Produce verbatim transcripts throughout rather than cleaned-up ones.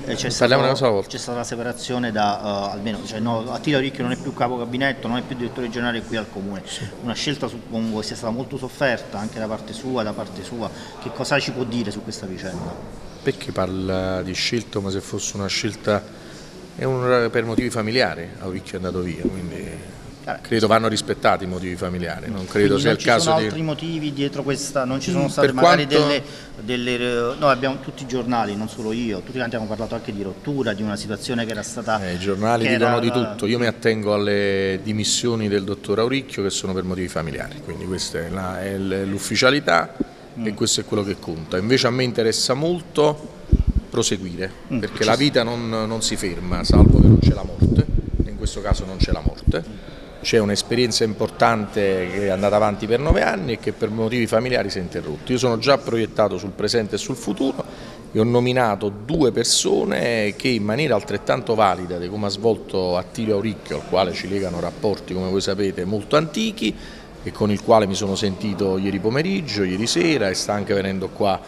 c'è Parliamo una cosa alla volta. C'è stata la separazione da, uh, almeno, cioè no, Attilio Auricchio non è più capo gabinetto, non è più direttore generale qui al Comune, sì. Una scelta suppongo sia stata molto sofferta anche da parte sua, da parte sua, che cosa ci può dire su questa vicenda? Perché parla di scelta come se fosse una scelta, è un, per motivi familiari, Auricchio è andato via, quindi... Credo vanno rispettati i motivi familiari, non credo Quindi sia non il caso di... ci sono altri motivi dietro questa, non ci sono state per magari quanto... delle, delle... Noi abbiamo tutti i giornali, non solo io, tutti quanti abbiamo parlato anche di rottura, di una situazione che era stata... Eh, I giornali dicono era... di tutto, io mi attengo alle dimissioni del dottor Auricchio che sono per motivi familiari, quindi questa è l'ufficialità mm. e questo è quello che conta. Invece a me interessa molto proseguire, mm. perché la vita non, non si ferma, salvo che non c'è la morte, in questo caso non c'è la morte. C'è un'esperienza importante che è andata avanti per nove anni e che per motivi familiari si è interrotta. Io sono già proiettato sul presente e sul futuro e ho nominato due persone che in maniera altrettanto valida di come ha svolto Attilio Auricchio, al quale ci legano rapporti, come voi sapete, molto antichi, e con il quale mi sono sentito ieri pomeriggio, ieri sera, e sta anche venendo qua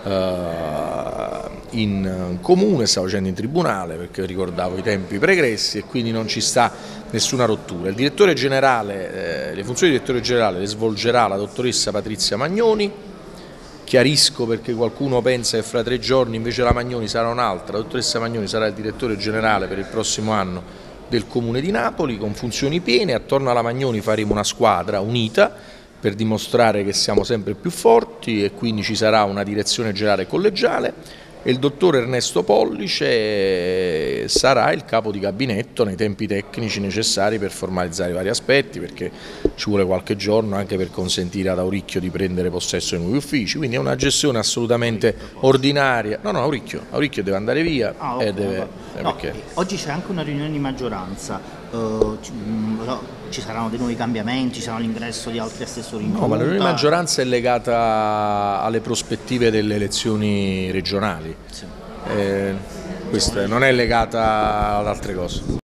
in comune, stavo facendo in tribunale perché ricordavo i tempi pregressi e quindi non ci sta nessuna rottura. Il direttore generale, eh, le funzioni di direttore generale le svolgerà la dottoressa Patrizia Magnoni. Chiarisco perché qualcuno pensa che fra tre giorni invece la Magnoni sarà un'altra. La dottoressa Magnoni sarà il direttore generale per il prossimo anno del Comune di Napoli con funzioni piene. Attorno alla Magnoni faremo una squadra unita per dimostrare che siamo sempre più forti e quindi ci sarà una direzione generale collegiale e il dottor Ernesto Pollice sarà il capo di gabinetto nei tempi tecnici necessari per formalizzare i vari aspetti, perché ci vuole qualche giorno anche per consentire ad Auricchio di prendere possesso dei nuovi uffici, quindi è una gestione assolutamente ordinaria. No, no, Auricchio, Auricchio deve andare via. Ah, okay, e deve, no, perché... Oggi c'è anche una riunione di maggioranza, uh, ci, no, ci saranno dei nuovi cambiamenti, ci sarà l'ingresso di altri assessori in No, ma la riunione di conta. maggioranza è legata alle prospettive delle elezioni regionali, sì. eh, questa non è legata ad altre cose.